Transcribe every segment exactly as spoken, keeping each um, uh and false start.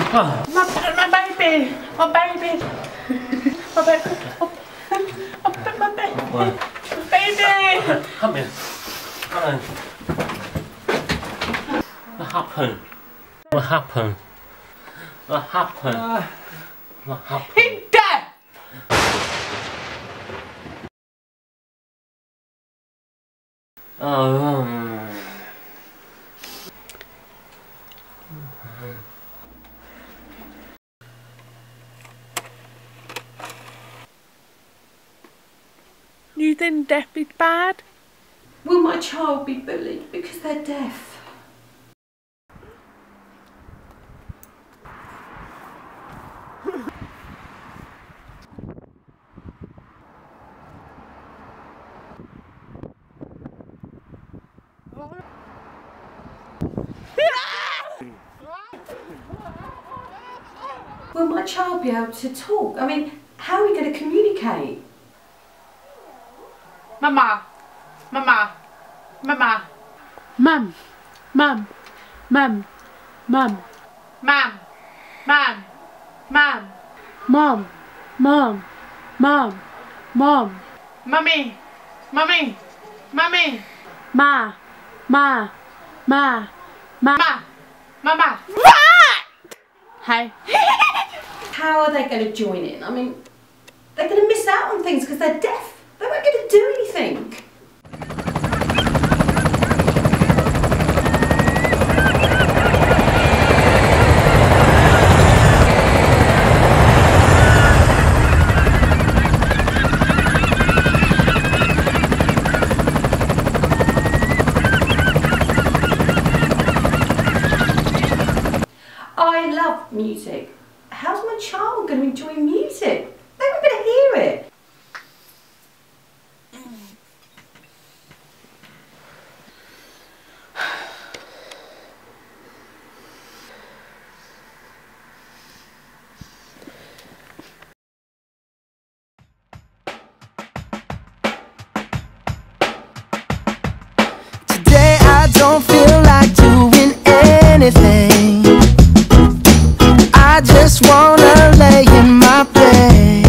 My, my baby, my baby, my baby, my, my baby, my baby. Come here. Come on. What happened? What happened? What happened? Uh, what happened? He's dead. Oh. You think deaf is bad? Will my child be bullied because they're deaf? Will my child be able to talk? I mean, how are we going to communicate? Mama, Mama, Mama, Mum, Mum, Mum, Mum, Mom, Mom, Mom, Mom, Mom, Mom, Mom, Mummy, Mummy, Mummy, Ma, Ma, Ma, Ma, Ma, Mama. Hey. How are they going to join in? I mean, they're going to miss out on things because they're deaf. They weren't going to do anything. I love music. How's my child going to enjoy music? They weren't going to hear it. Today I don't feel like doing anything. I just wanna lay in my bed.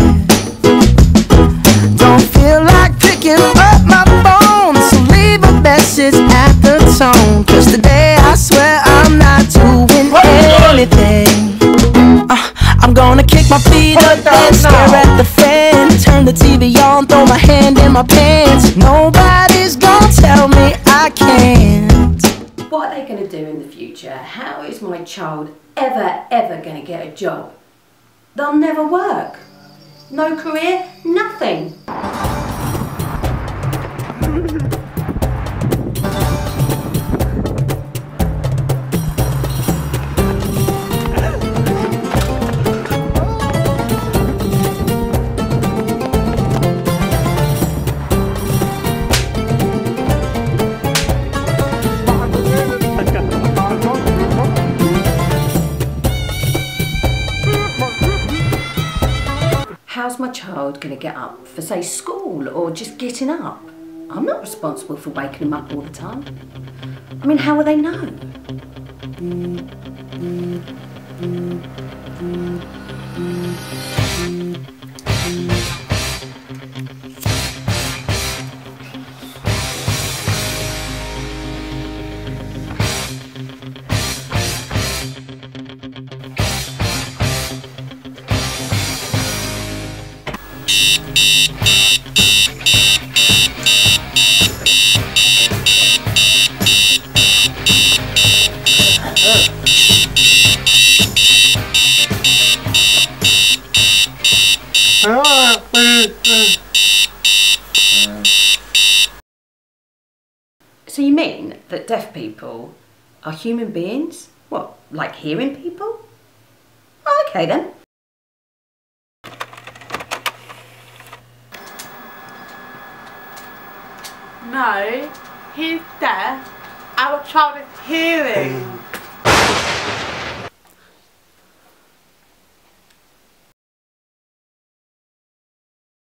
Don't feel like picking up my phone, so leave a message at the tone. Cause today I swear I'm not doing anything. uh, I'm gonna kick my feet up and stare at the fan. Turn the T V on, throw my hand in my pants. Nobody's gonna tell me I can't. What are they going to do in the future? How is my child ever, ever going to get a job? They'll never work. No career, nothing. How's my child going to get up for, say, school or just getting up? I'm not responsible for waking them up all the time. I mean, how will they know? So you mean that deaf people are human beings? What, like hearing people? Oh, okay then. No, he's deaf. Our child is hearing.